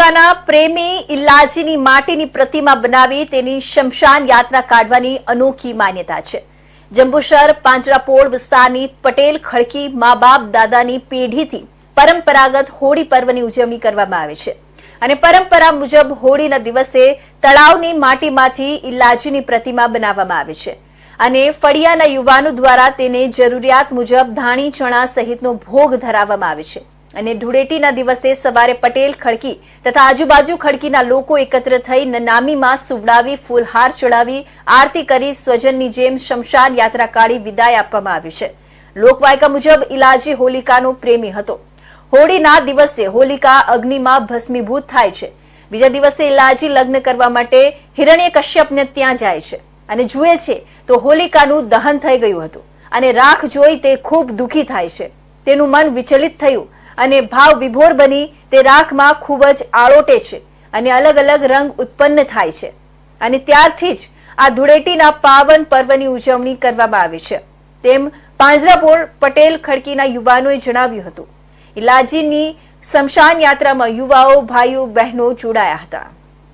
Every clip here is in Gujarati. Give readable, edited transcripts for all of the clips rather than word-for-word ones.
હોલિકાના પ્રેમી ઇલ્લાજીની માટીની પ્રતિમા બનાવી તેની શમશાન યાત્રા કાઢવાની અનોખી માન્યતા છે। જંબુસર પાંજરાપોળ વિસ્તારની પટેલ ખડકી મા બાપ દાદાની પેઢીથી પરંપરાગત હોળી પર્વની ઉજવણી કરવામાં આવે છે અને પરંપરા મુજબ હોળીના દિવસે તળાવની માટીમાંથી ઇલ્લાજીની પ્રતિમા બનાવવામાં આવે છે અને ફળિયાના યુવાનો દ્વારા તેને જરૂરિયાત મુજબ ધાણી ચણા સહિતનો ભોગ ધરાવવામાં આવે છે અને ધૂળેટીના દિવસે સવારે પટેલ ખડકી તથા આજુબાજુ ખડકીના લોકો એકત્ર થઈ નનામીમાં સુવડાવી ફૂલહાર ચડાવી આરતી કરી સ્વજનની જેમ શમશાન યાત્રા કાઢી વિદાય આપવામાં આવી છે। લોકવાયકા મુજબ ઇલાજી હોલિકાનો પ્રેમી હતો। હોળીના દિવસે હોલિકા અગ્નિમાં ભસ્મીભૂત થાય છે। બીજા દિવસે ઇલાજી લગ્ન કરવા માટે હિરણ્યકશ્યપને ત્યાં જાય છે અને જુએ છે તો હોલિકાનું દહન થઈ ગયું હતું અને રાખ જોઈ તે ખૂબ દુઃખી થાય છે। તેનું મન વિચલિત થયું અને ભાવ વિભોર બની તે રાખમાં ખૂબ જ આળોટે છે અને અલગ અલગ રંગ ઉત્પન્ન થાય છે અને ત્યારથી જ આ ધૂળેટીના પાવન પર્વની ઉજવણી કરવામાં આવે છે તેમ પાંજરાપોળ પટેલ ખડકીના યુવાનોએ જણાવ્યું હતું। ઇલાજીની શમશાન યાત્રામાં યુવાઓ ભાઈઓ બહેનો જોડાયા હતા।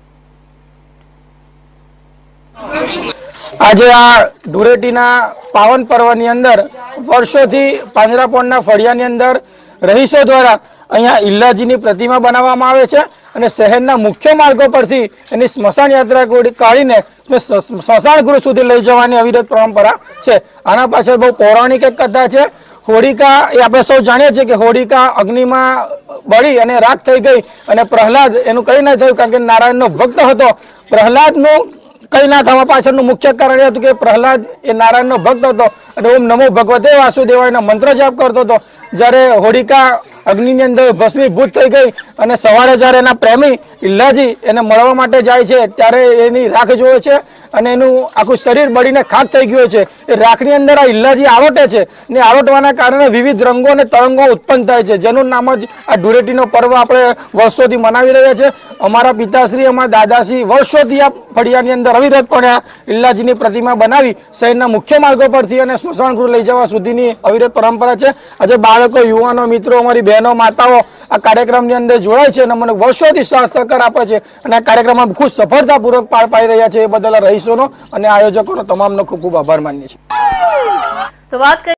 આજે આ ધૂળેટીના પાવન પર્વની અંદર વર્ષોથી પાંજરાપોળના ફળિયાની અંદર રહીશો દ્વારા અહીંયા ઇલ્લાજીની પ્રતિમા બનાવવામાં આવે છે અને શહેરના મુખ્ય માર્ગો પરથી એની સ્મશાન યાત્રા કાઢીને સ્મશાન ગૃહ સુધી લઈ જવાની અવિરત પરંપરા છે। આના પાછળ બહુ પૌરાણિક એક કથા છે। હોળિકા એ આપણે સૌ જાણીએ છીએ કે હોળિકા અગ્નિમાં બળી અને રાખ થઈ ગઈ અને પ્રહલાદ એનું કંઈ ના થયું કારણ કે નારાયણનો ભક્ત હતો। પ્રહલાદનું કંઈ ના થવા પાછળનું મુખ્ય કારણ એ હતું કે પ્રહલાદ એ નારાયણનો ભક્ત હતો અને ઓમ નમો ભગવતે વાસુદેવાયનો મંત્ર જાપ કરતો હતો। જ્યારે હોળિકા અગ્નિની અંદર ભસ્મીભૂત થઈ ગઈ અને સવારે જ્યારે એના પ્રેમી ઇલ્લાજી એને મળવા માટે જાય છે ત્યારે એની રાખ જોવે છે અને એનું આખું શરીર બળીને ખાક થઈ ગયું છે। એ રાખની અંદર આ ઇલ્લાજી આરોટે છે ને આરોટવાના કારણે વિવિધ રંગો અને તરંગો ઉત્પન્ન થાય છે જેનું નામ જ આ ધૂળેટીનો પર્વ આપણે વર્ષોથી મનાવી રહ્યા છીએ। અમારા પિતાશ્રી અમારા દાદાશ્રી વર્ષોથી આ ફળિયાની અંદર અવિરતપણે આ ઇલ્લાજીની પ્રતિમા બનાવી શહેરના મુખ્ય માર્ગો પરથી અને સ્મશાન ગૃહ લઈ જવા સુધીની અવિરત પરંપરા છે। આજે બાળકો યુવાનો મિત્રો અમારી બહેનો માતાઓ આ કાર્યક્રમની અંદર જોડાય છે અને મને વર્ષોથી સાથ સહકાર આપે છે અને આ કાર્યક્રમમાં ખૂબ સફળતાપૂર્વક પાર પાડી રહ્યા છે એ બદલ રહીશોનો અને આયોજકોનો તમામનો ખૂબ ખૂબ આભાર માનીએ છીએ।